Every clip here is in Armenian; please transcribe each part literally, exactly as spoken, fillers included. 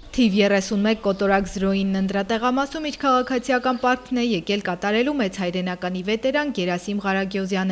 Թիվ երեսունմեկ կոտորակ զրոյինն ընտրատեղամասում իր քաղաքացիական պարտքն է եկել կատարելու մեծ հայրենականի վետերան Գերասիմ Ղարագյոզյանը։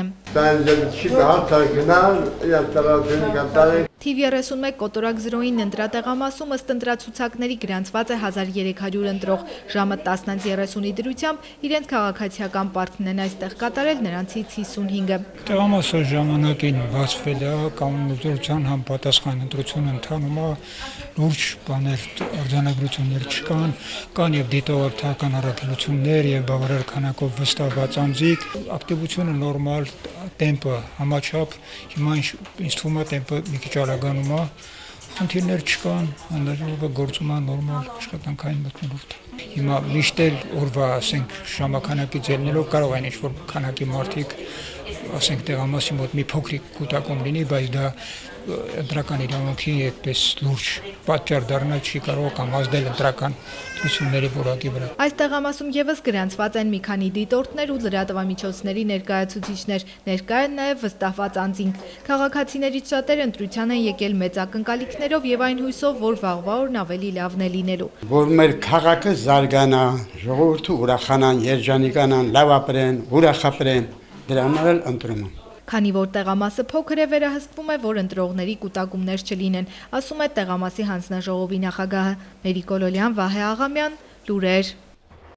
Թիվ երեսունմեկ կոտորակ զրոյինն ընտրատեղամասում ըստ ընտրացուցակների գրանցված է հազար երեք հարյուր ընտրող, ժամը տասնից երեսունի դրությամբ իրենց քաղաքացիական պարտքն են այստեղ կատարել նրանցից հիսունհինգը։ Տեղամասը ժամանակին բացվել է, կանոնադրության համապատասխան ընտրություն ընթանում է, լուրջ բաներ արձանագրություններ չկան, կան եւ դիտողական առաքելություններ եւ բավարար քանակով վստահված անձիկ, ակտիվությունը նորմալ, տեմպը համաչափ, հիմա ինձ թվում է տեմպը մի քիչ արագանում է, խնդիրներ չկան, հանրահավաքը գործում է նորմալ աշխատանքային մթնոլորտ։ Հիմա միշտ էլ օրվա, ասենք, ժամանակից ելնելով կարող են ինչ-որ քանակի մարդիկ, ասենք, տեղամասի մոտ մի փոքրիկ կուտակում լինի, բայց դա ընտրական իրավունքի այդպես լուրջ պատճառ դառնալ չի կարող կամ ազդել ընտրական ընտրությունների որակի վրա։ Այս տեղամասում եւս գրանցված են մի քանի դիտորդներ ու լրատվամիջոցների ներկայացուցիչներ, ներկա են նաեւ վստահված անձինք։ Քաղաքացիներից շատերը ընտրության են եկել մեծ ակնկալիքներով եւ այն հույսով, որ վաղվա օրն ավելի լավն է լինելու։ Որ մեր քաղաքը զարգանա, ժողովուրդը ուրախանան, երջանիկանան, լավ ապրեն, ուրախ ապրեն, դրա համար էլ ընտրում են։ Քանի որ տեղամասը փոքր է, վերահսկվում է, որ ընտրողների կուտակումներ չլինեն, ասում է տեղամասի հանձնաժողովի նախագահը Մերիկ Օլոլյան, Վահե Աղամյան, լուրեր։